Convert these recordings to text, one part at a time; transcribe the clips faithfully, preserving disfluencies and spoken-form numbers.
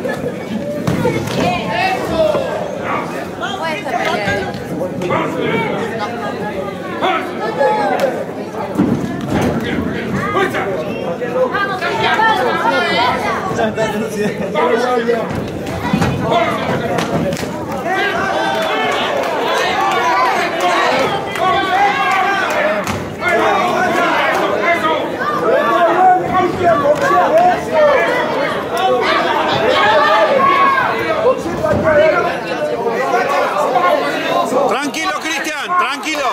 Tranquilo, Cristian, tranquilo.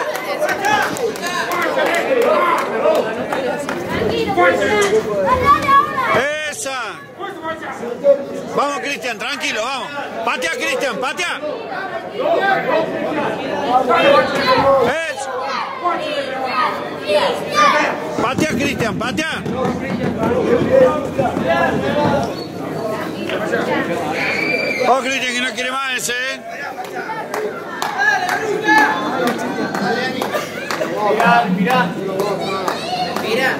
Esa. Vamos, Cristian, tranquilo, vamos. Patea, Cristian, patea. Eso. Patea, Cristian, patea. Oh, Cristian, que no quiere más ese, ¿eh? Mirá, mirá. Mirá.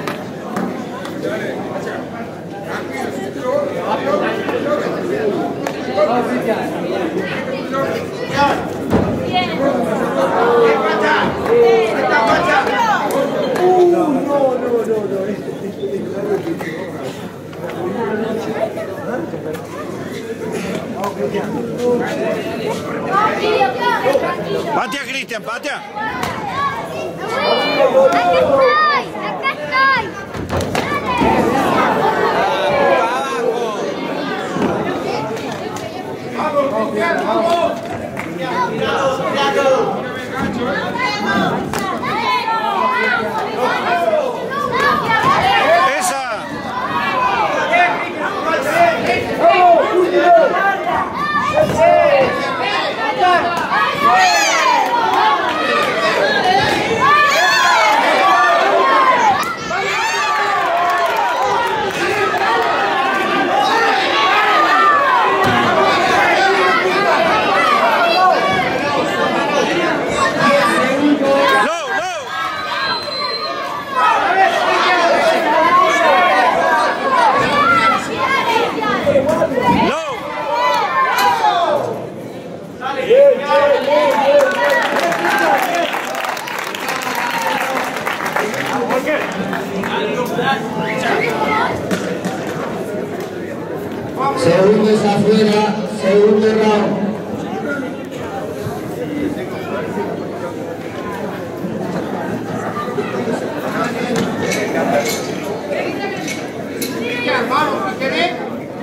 Patea, Cristian, patea. Acá estoy, acá estoy. Vamos, Cristian, vamos. Esa. Segundo es afuera, segundo round. Vamos, ¿qué querés?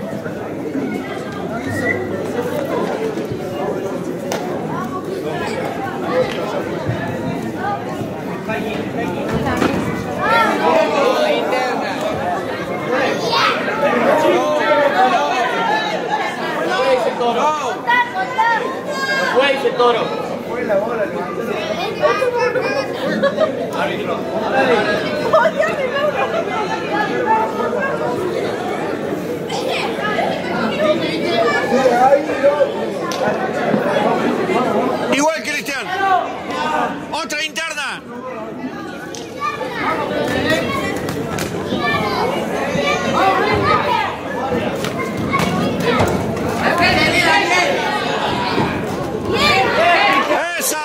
Fue ese toro. Fue la bola. Árbitro. Igual, Cristian. Otra interna. ¡Esa!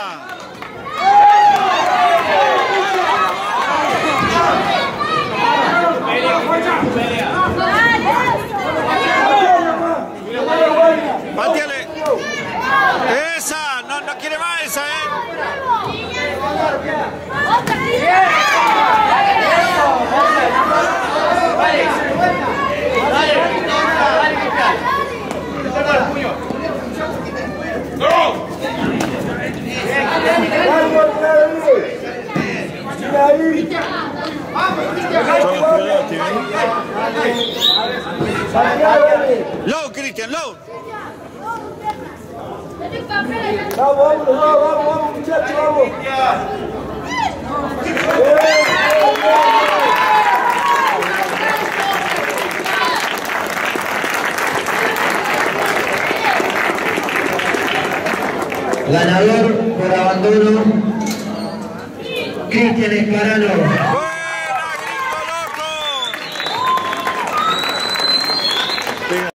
¡Páteale! ¡Esa! No, no quiere más esa, ¿eh? Low, Cristian, low. Vamos, vamos, vamos, vamos, muchachos, vamos. Ganador por abandono, Cristian Escarano.